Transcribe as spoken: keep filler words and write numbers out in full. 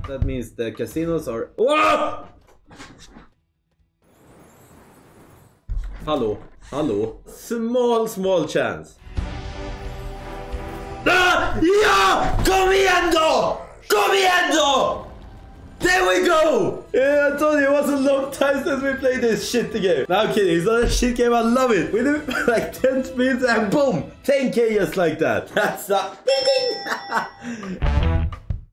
That means the casinos are... Whoa! Hello, hello. Small, small chance. Ah! Ja! Kom igen då! Kom igen då! There we go! Yeah, I told you it was a long time since we played this shit game. No, I'm kidding. It's not a shit game. I love it. We do like ten spins and boom! ten K just like that. That's a...